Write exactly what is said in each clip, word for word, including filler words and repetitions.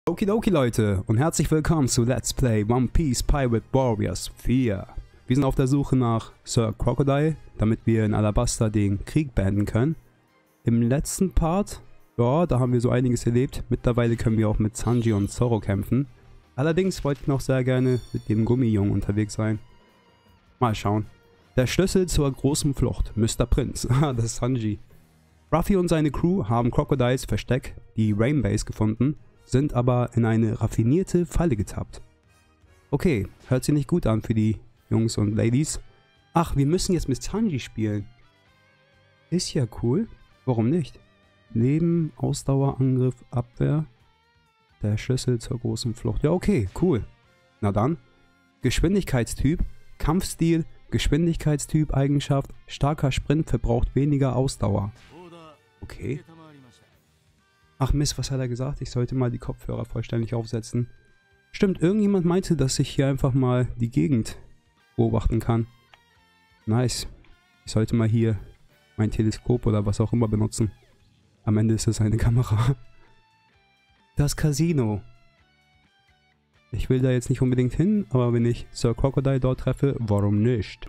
Okidoki Leute und herzlich willkommen zu Let's Play One Piece Pirate Warriors vier. Wir sind auf der Suche nach Sir Crocodile, damit wir in Alabasta den Krieg beenden können. Im letzten Part, ja, da haben wir so einiges erlebt. Mittlerweile können wir auch mit Sanji und Zoro kämpfen. Allerdings wollte ich noch sehr gerne mit dem Gummijungen unterwegs sein. Mal schauen. Der Schlüssel zur großen Flucht, Mister Prince. Ah, das ist Sanji. Ruffy und seine Crew haben Crocodiles Versteck, die Rain Base, gefunden, sind aber in eine raffinierte Falle getappt. Okay, hört sich nicht gut an für die Jungs und Ladies. Ach, wir müssen jetzt mit Sanji spielen. Ist ja cool. Warum nicht? Leben, Ausdauer, Angriff, Abwehr. Der Schlüssel zur großen Flucht. Ja, okay, cool. Na dann. Geschwindigkeitstyp, Kampfstil, Geschwindigkeitstyp, Eigenschaft, starker Sprint verbraucht weniger Ausdauer. Okay. Ach Mist, was hat er gesagt? Ich sollte mal die Kopfhörer vollständig aufsetzen. Stimmt, irgendjemand meinte, dass ich hier einfach mal die Gegend beobachten kann. Nice. Ich sollte mal hier mein Teleskop oder was auch immer benutzen. Am Ende ist es eine Kamera. Das Casino. Ich will da jetzt nicht unbedingt hin, aber wenn ich Sir Crocodile dort treffe, warum nicht?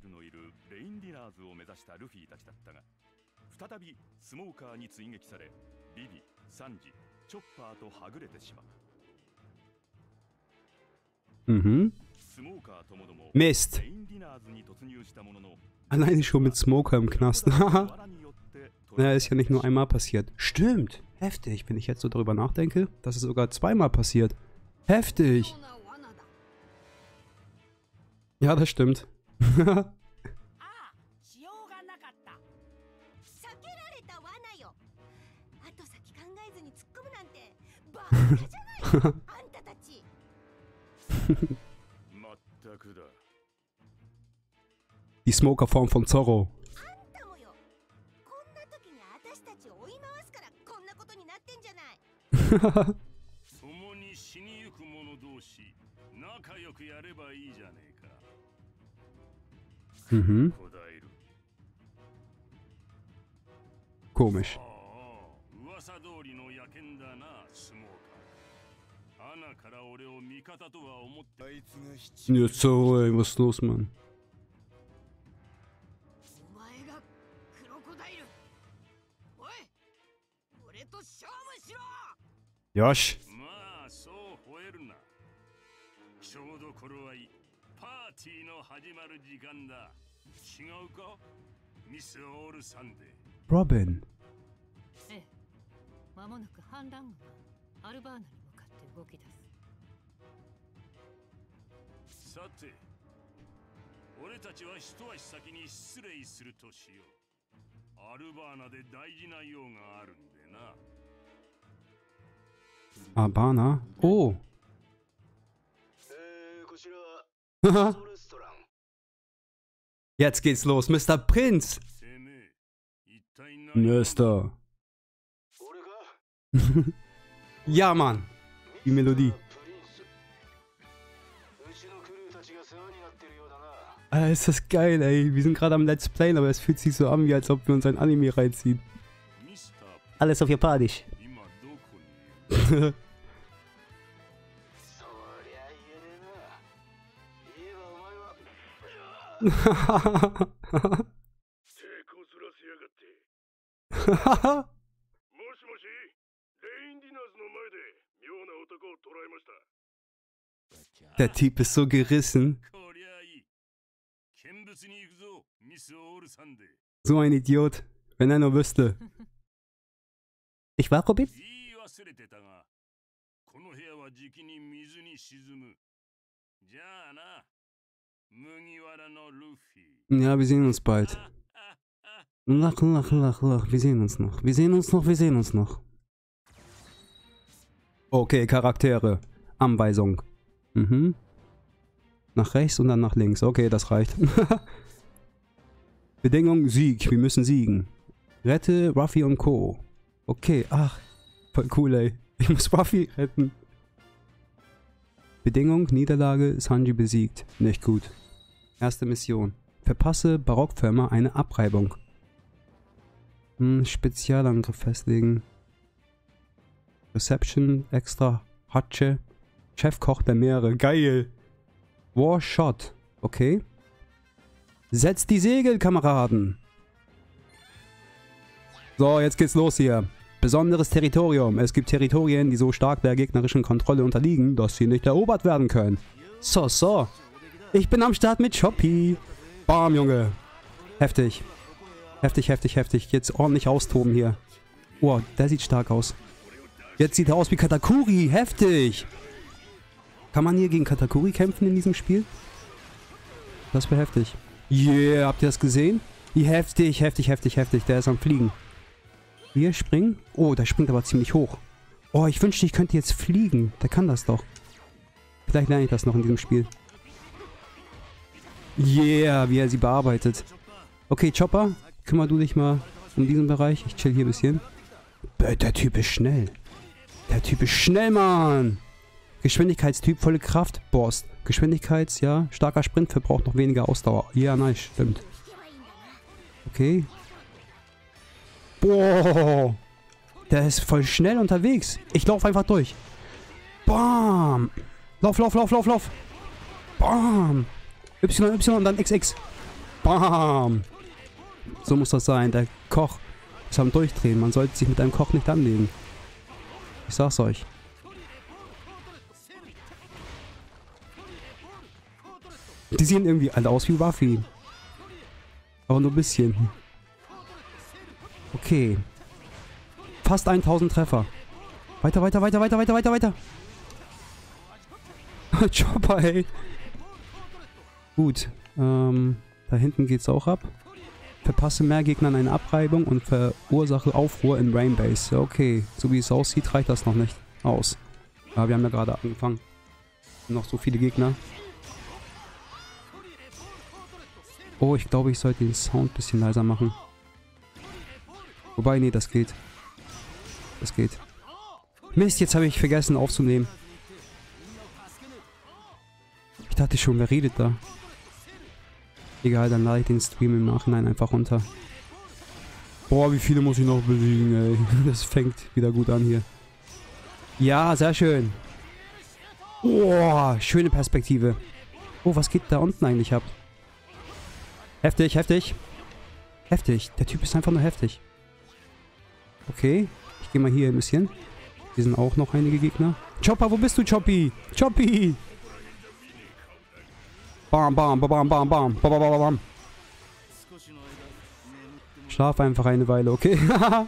Mhm. Mist. Alleine schon mit Smoker im Knast. Naja, ist ja nicht nur einmal passiert. Stimmt. Heftig, wenn ich jetzt so darüber nachdenke, dass es sogar zweimal passiert. Heftig. Ja, das stimmt. Die Smoker-Form von Zorro. Mhm. Komisch. Jetzt so, ey, was ist los, Mann? Josh. Robin. Abana? Oh. Jetzt geht's los, Mister Prince. Mister Ja, Mann. Die Melodie. Alter, ist das geil, ey. Wir sind gerade am Let's Play, aber es fühlt sich so an, wie als ob wir uns ein Anime reinziehen. Alles auf Japanisch. Der Typ ist so gerissen. So ein Idiot. Wenn er nur wüsste. Ich war Robin? Ja, wir sehen uns bald. Lach, lach, lach, lach. Wir sehen uns noch. Wir sehen uns noch, wir sehen uns noch. Okay, Charaktere. Anweisung. Mhm. Nach rechts und dann nach links. Okay, das reicht. Bedingung, Sieg. Wir müssen siegen. Rette Ruffy und Co. Okay, ach. Voll cool, ey. Ich muss Ruffy retten. Bedingung, Niederlage, Sanji besiegt. Nicht gut. Erste Mission. Verpasse Barockfirma eine Abreibung. Hm, Spezialangriff festlegen. Reception, extra Hatsche. Chefkoch der Meere. Geil. War Shot. Okay. Setzt die Segel, Kameraden. So, jetzt geht's los hier. Besonderes Territorium. Es gibt Territorien, die so stark der gegnerischen Kontrolle unterliegen, dass sie nicht erobert werden können. So, so. Ich bin am Start mit Choppy. Bam, Junge. Heftig. Heftig, heftig, heftig. Jetzt ordentlich austoben hier. Oh, der sieht stark aus. Jetzt sieht er aus wie Katakuri. Heftig. Kann man hier gegen Katakuri kämpfen in diesem Spiel? Das wäre heftig. Yeah, habt ihr das gesehen? Wie heftig, heftig, heftig, heftig. Der ist am Fliegen. Wir springen. Oh, der springt aber ziemlich hoch. Oh, ich wünschte, ich könnte jetzt fliegen. Der kann das doch. Vielleicht lerne ich das noch in diesem Spiel. Yeah, wie er sie bearbeitet. Okay, Chopper, kümmer du dich mal um diesen Bereich. Ich chill hier ein bisschen. Der Typ ist schnell. Der Typ ist schnell, Mann. Geschwindigkeitstyp, volle Kraft, Borst. Geschwindigkeits, ja. Starker Sprint verbraucht noch weniger Ausdauer. Ja, nice, stimmt. Okay. Boah. Der ist voll schnell unterwegs. Ich laufe einfach durch. Bam. Lauf, lauf, lauf, lauf, lauf. Bam. Y, Y und dann X X. Bam. So muss das sein. Der Koch ist am Durchdrehen. Man sollte sich mit einem Koch nicht anlegen. Ich sag's euch. Die sehen irgendwie alle aus wie Buffy. Aber nur ein bisschen. Okay. Fast tausend Treffer. Weiter, weiter, weiter, weiter, weiter, weiter, weiter. Chopper, ey. Gut. Ähm, da hinten geht's auch ab. Verpasse mehr Gegnern eine Abreibung und verursache Aufruhr in Rainbase. Okay, so wie es aussieht, reicht das noch nicht aus. Aber wir haben ja gerade angefangen. Noch so viele Gegner. Oh, ich glaube, ich sollte den Sound ein bisschen leiser machen. Wobei, nee, das geht. Das geht. Mist, jetzt habe ich vergessen aufzunehmen. Ich dachte schon, wer redet da? Egal, dann lade ich den Stream im Nachhinein einfach runter. Boah, wie viele muss ich noch besiegen, ey. Das fängt wieder gut an hier. Ja, sehr schön. Boah, schöne Perspektive. Oh, was geht da unten eigentlich ab? Heftig, heftig. Heftig. Der Typ ist einfach nur heftig. Okay, ich gehe mal hier ein bisschen. Hier sind auch noch einige Gegner. Chopper, wo bist du, Choppy? Choppy! Bam, bam, bam, bam, bam, bam, bam, bam, bam. Schlaf einfach eine Weile, okay?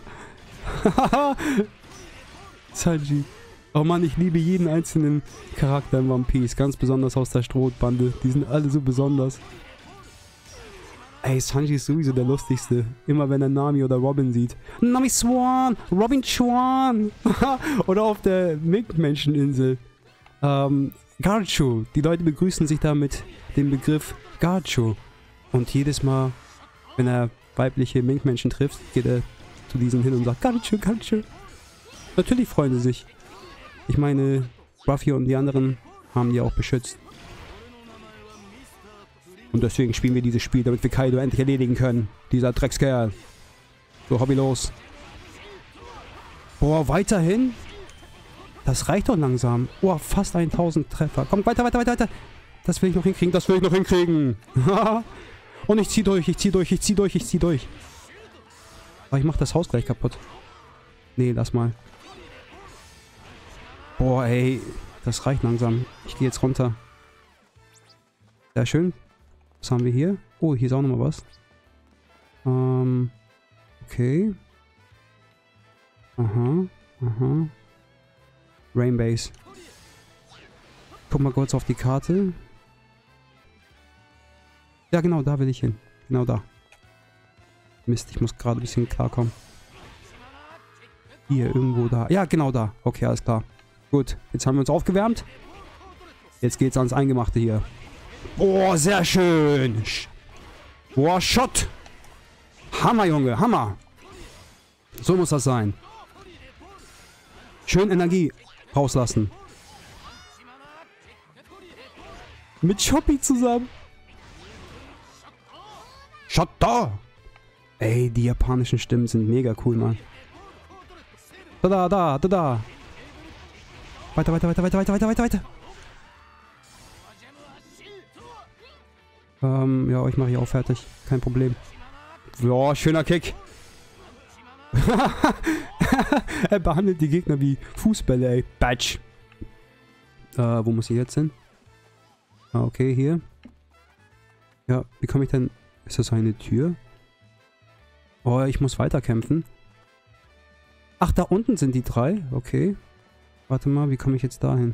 Sanji. Oh Mann, ich liebe jeden einzelnen Charakter in One Piece. Ganz besonders aus der Strohbande. Die sind alle so besonders. Ey, Sanji ist sowieso der lustigste. Immer wenn er Nami oder Robin sieht. Nami Swan! Robin Swan! Oder auf der Mink-Menschen-Insel. Ähm, Garcho. Die Leute begrüßen sich da mit dem Begriff Garcho. Und jedes Mal, wenn er weibliche Mink-Menschen trifft, geht er zu diesen hin und sagt Garcho, Garcho. Natürlich freuen sie sich. Ich meine, Ruffy und die anderen haben die auch beschützt. Und deswegen spielen wir dieses Spiel, damit wir Kaido endlich erledigen können. Dieser Dreckskerl. So, Hobby los. Boah, weiterhin? Das reicht doch langsam. Boah, fast tausend Treffer. Komm, weiter, weiter, weiter, weiter. Das will ich noch hinkriegen, das will ich noch hinkriegen. Und ich zieh durch, ich zieh durch, ich zieh durch, ich zieh durch. Aber ich mach das Haus gleich kaputt. Nee, lass mal. Boah, ey. Das reicht langsam. Ich gehe jetzt runter. Sehr schön. Was haben wir hier? Oh, hier ist auch nochmal was. Ähm. Okay. Aha. Aha. Rainbase. Guck mal kurz auf die Karte. Ja, genau, da will ich hin. Genau da. Mist, ich muss gerade ein bisschen klarkommen. Hier, irgendwo da. Ja, genau da. Okay, alles klar. Gut, jetzt haben wir uns aufgewärmt. Jetzt geht's ans Eingemachte hier. Oh, sehr schön. Boah, Shot. Hammer, Junge, Hammer. So muss das sein. Schön Energie rauslassen. Mit Choppy zusammen. Shot da. Ey, die japanischen Stimmen sind mega cool, Mann. Da, da, da, da, da. Weiter, weiter, weiter, weiter, weiter, weiter, weiter, weiter. Ähm, ja, ich mache hier auch fertig. Kein Problem. Ja, schöner Kick. Er behandelt die Gegner wie Fußbälle, ey. Batsch. Äh, wo muss ich jetzt hin? Ah, okay, hier. Ja, wie komme ich denn... Ist das eine Tür? Oh, ich muss weiterkämpfen. Ach, da unten sind die drei. Okay. Warte mal, wie komme ich jetzt dahin?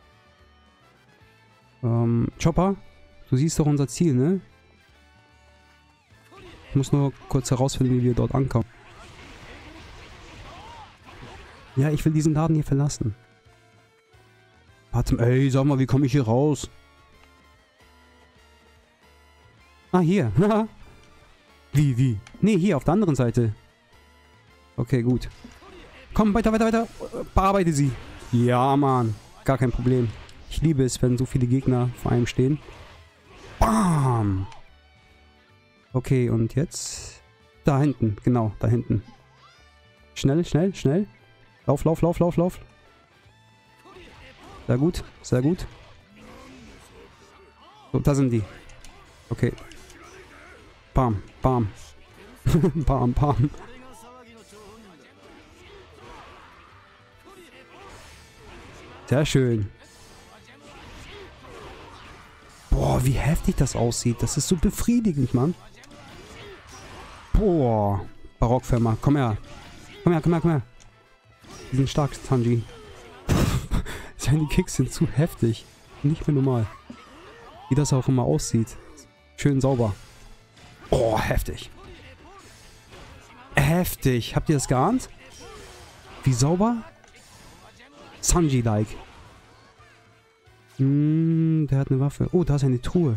Ähm, Chopper, du siehst doch unser Ziel, ne? Ich muss nur kurz herausfinden, wie wir dort ankommen. Ja, ich will diesen Laden hier verlassen. Warte mal, ey, sag mal, wie komme ich hier raus? Ah, hier. Wie, wie? Nee, hier, auf der anderen Seite. Okay, gut. Komm, weiter, weiter, weiter. Bearbeite sie. Ja, Mann. Gar kein Problem. Ich liebe es, wenn so viele Gegner vor einem stehen. Bam! Okay, und jetzt... Da hinten, genau, da hinten. Schnell, schnell, schnell. Lauf, lauf, lauf, lauf, lauf. Sehr gut, sehr gut. So, da sind die. Okay. Bam, bam. Bam, bam. Sehr schön. Boah, wie heftig das aussieht. Das ist so befriedigend, Mann. Boah. Barockfirma. Komm her. Komm her, komm her, komm her. Die sind stark, Sanji. Seine Kicks sind zu heftig. Nicht mehr normal. Wie das auch immer aussieht. Schön sauber. Oh, heftig. Heftig. Habt ihr das geahnt? Wie sauber? Sanji-like. Hm, der hat eine Waffe. Oh, da ist eine Truhe.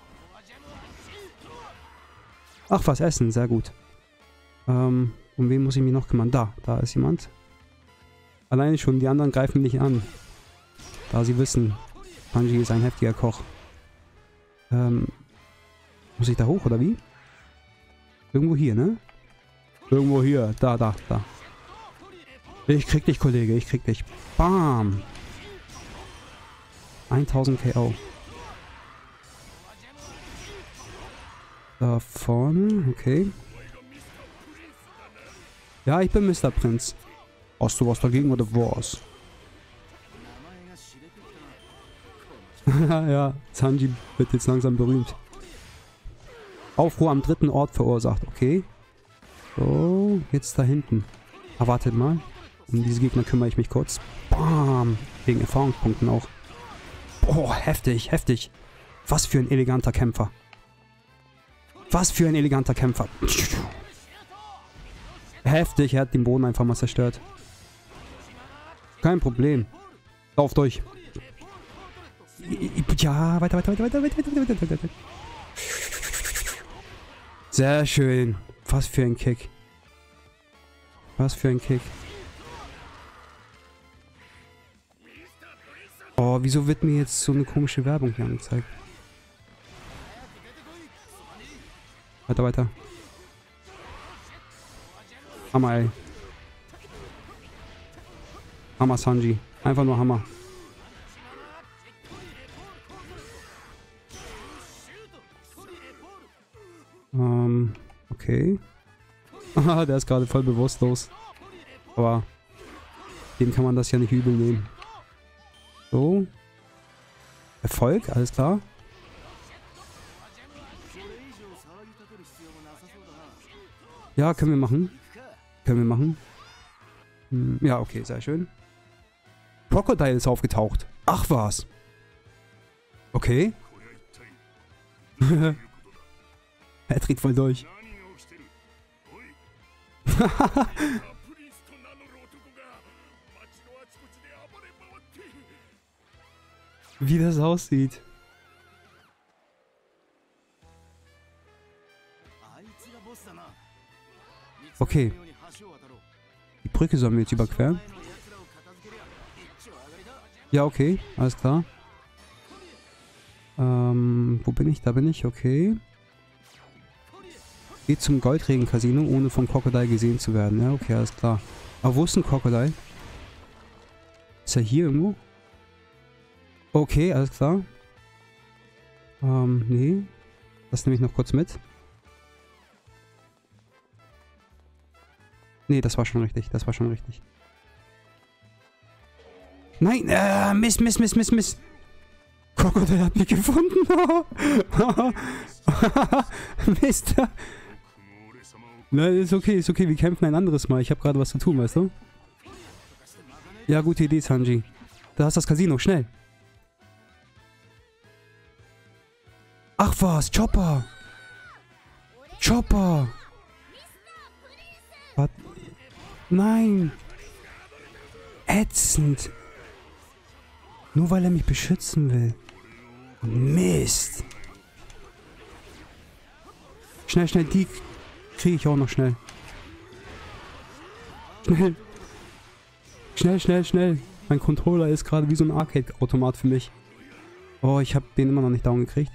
Ach, was essen. Sehr gut. Ähm, um wen muss ich mich noch kümmern? Da, da ist jemand. Alleine schon, die anderen greifen mich an. Da sie wissen, Sanji ist ein heftiger Koch. Ähm, muss ich da hoch, oder wie? Irgendwo hier, ne? Irgendwo hier. Da, da, da. Ich krieg dich, Kollege. Ich krieg dich. Bam. tausend K O. Da vorne. Okay. Ja, ich bin Mister Prinz. Hast du was dagegen oder was? Ja, Sanji wird jetzt langsam berühmt. Aufruhr am dritten Ort verursacht. Okay. So, jetzt da hinten. Ah, wartet mal. Um diese Gegner kümmere ich mich kurz. Bam. Wegen Erfahrungspunkten auch. Boah, heftig, heftig. Was für ein eleganter Kämpfer. Was für ein eleganter Kämpfer. Heftig, er hat den Boden einfach mal zerstört. Kein Problem. Lauf durch. Ja, weiter, weiter, weiter, weiter, weiter, weiter, weiter, weiter. Sehr schön. Was für ein Kick. Was für ein Kick. Oh, wieso wird mir jetzt so eine komische Werbung hier angezeigt? Weiter, weiter. Hammer, ey. Hammer, Sanji. Einfach nur Hammer. Ähm, okay. Haha, der ist gerade voll bewusstlos. Aber dem kann man das ja nicht übel nehmen. So. Erfolg, alles klar. Ja, können wir machen. Können wir machen. Hm, ja, okay, sehr schön. Crocodile ist aufgetaucht. Ach was. Okay. Er dreht voll durch. Wie das aussieht. Okay. Die Brücke sollen wir jetzt überqueren. Ja, okay. Alles klar. Ähm, wo bin ich? Da bin ich. Okay. Geht zum Goldregen-Casino, ohne vom Crocodile gesehen zu werden. Ja, okay, alles klar. Aber wo ist ein Crocodile? Ist er hier irgendwo? Okay, alles klar. Ähm, nee. Das nehme ich noch kurz mit. Nee, das war schon richtig. Das war schon richtig. Nein! Äh, Mist, Mist, Mist, Mist, Mist. Crocodile hat mich gefunden. Mist. Nein, ist okay, ist okay. Wir kämpfen ein anderes Mal. Ich habe gerade was zu tun, weißt du? Ja, gute Idee, Sanji. Da hast das Casino. Schnell. Ach was, Chopper. Chopper. Was? Nein. Ätzend. Nur weil er mich beschützen will. Mist. Schnell, schnell, die kriege ich auch noch schnell. Schnell. Schnell, schnell, schnell. Mein Controller ist gerade wie so ein Arcade-Automat für mich. Oh, ich habe den immer noch nicht down gekriegt.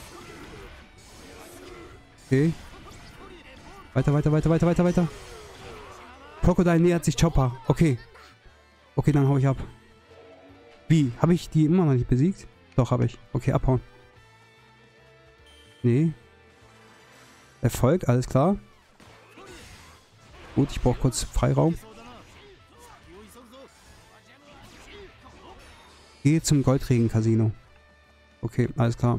Okay. Weiter, weiter, weiter, weiter, weiter, weiter. Crocodile nähert sich Chopper. Okay. Okay, dann hau ich ab. Wie? Habe ich die immer noch nicht besiegt? Doch, habe ich. Okay, abhauen. Nee. Erfolg, alles klar. Gut, ich brauche kurz Freiraum. Gehe zum Goldregen-Casino. Okay, alles klar.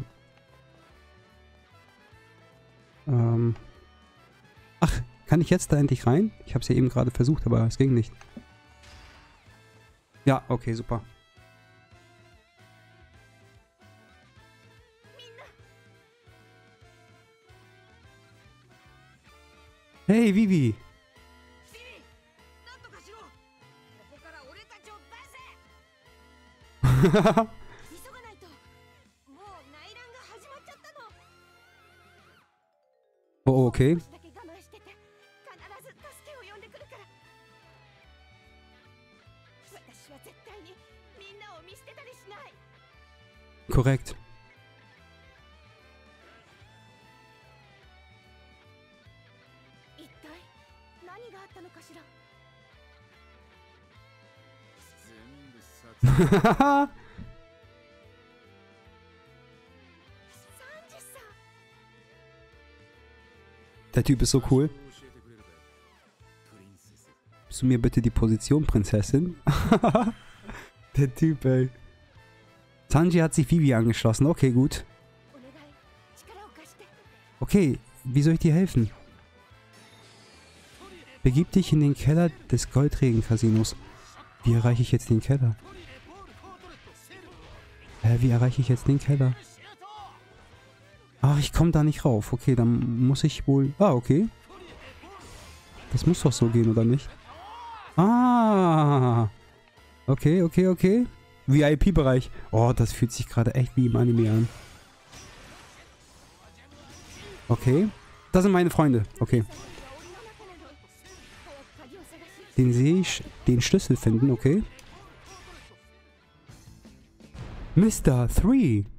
Ähm. Ach, kann ich jetzt da endlich rein? Ich habe es ja eben gerade versucht, aber es ging nicht. Ja, okay, super. Hey, Vivi! Oh, okay. Korrekt. Der Typ ist so cool. Gibst du mir bitte die Position, Prinzessin? Der Typ, ey. Sanji hat sich Vivi angeschlossen. Okay, gut. Okay, wie soll ich dir helfen? Begib dich in den Keller des Goldregen-Casinos. Wie erreiche ich jetzt den Keller? Hä, wie erreiche ich jetzt den Keller? Ach, ich komme da nicht rauf. Okay, dann muss ich wohl... Ah, okay. Das muss doch so gehen, oder nicht? Ah. Okay, okay, okay. V I P-Bereich. Oh, das fühlt sich gerade echt wie im Anime an. Okay. Das sind meine Freunde. Okay. Den sehe ich... Den Schlüssel finden, okay. Mister drei.